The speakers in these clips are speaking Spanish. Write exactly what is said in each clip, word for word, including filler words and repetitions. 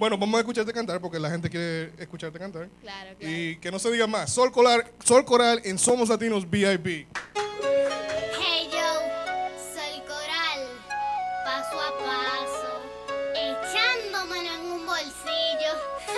Bueno, vamos a escucharte cantar porque la gente quiere escucharte cantar. Claro, claro. Y que no se diga más. Sol Coral, Sol Coral en Somos Latinos V I P. Hey yo, Sol Coral, paso a paso, echando mano en un bolsillo,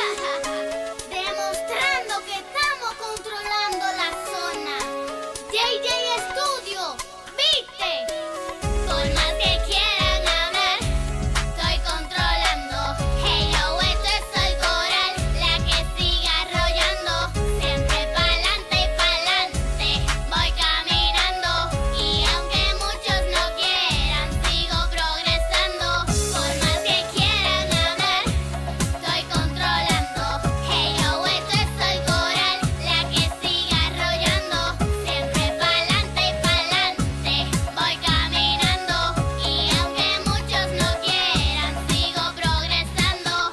demostrando que estamos controlando la zona. J J Studio, ¿viste? Por más que quieran hablar, estoy controlando. Hey yo, esto es Sol Coral, la que sigue arrollando, siempre pa'lante y pa'lante, voy caminando. Y aunque muchos no quieran, sigo progresando. Por más que quieran hablar, estoy controlando. Hey yo, esto es Sol Coral, la que sigue arrollando, siempre pa'lante y pa'lante, voy caminando. Y aunque muchos no quieran, sigo progresando.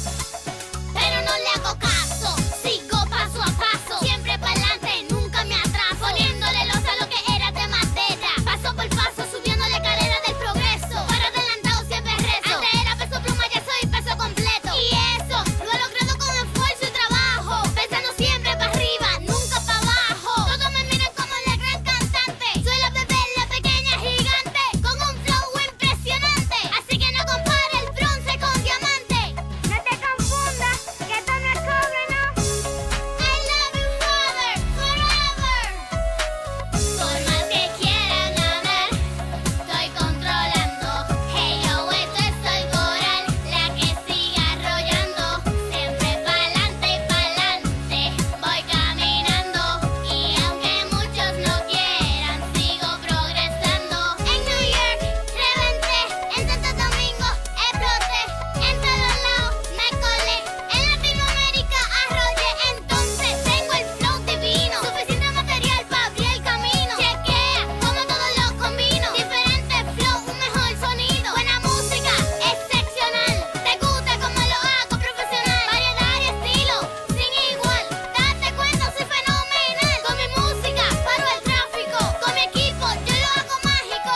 Pero no le hago caso, sigo paso a paso, siempre pa'lante, nunca me atraso, poniéndole los a lo que era de madera, paso por paso, subiéndole carrera del progreso, para adelantado siempre rezo, antes era peso pluma, ya soy peso completo, y eso lo he logrado con esfuerzo y trabajo, pensando siempre para arriba, nunca para abajo, todos me miran como la gran cantante, soy la bebé, la pequeña gigante, con un flow impresionante, así que no compare el bronce con diamante. No te confundas, que esto no es cobre, ¿no? I love you, father, forever. Por más que quieran hablar, estoy controlando. Hey yo, esto es Sol Coral, la que sigue arrollando, siempre pa'lante y pa'lante, voy caminando. Y aunque muchos no quieran, sigo progresando. En New York reventé, en Santo Domingo exploté, en todos lados me colé, en Latinoamérica arrollé. Entonces tengo el flow divino, suficiente material para abrir el camino. Chequea como todo lo combino, diferente flow, un mejor sonido, buena música, excepcional. Te gusta como lo hago, profesional, variedad y estilo, sin igual. Date cuenta, soy fenomenal. Con mi música paro el tráfico, con mi equipo yo lo hago mágico.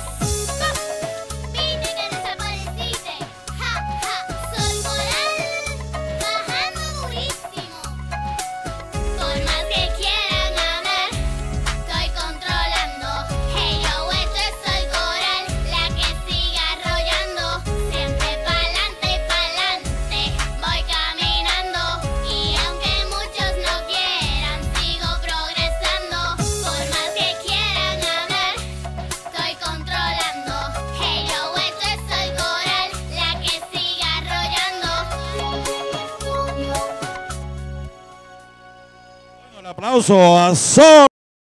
Viste que desapareciste, ja, ja, Sol Coral, bajando durísimo. Por más que quieran hablar, estoy controlando. Hey yo, esto es Sol Coral, la que sigue arrollando, siempre pa'lante y pa'lante, voy caminando. Y aunque muchos no quieran, sigo progresando. Por más que quieran hablar, estoy controlando. Hey yo, esto es Sol Coral, la que sigue arrollando. Un aplauso a Sol.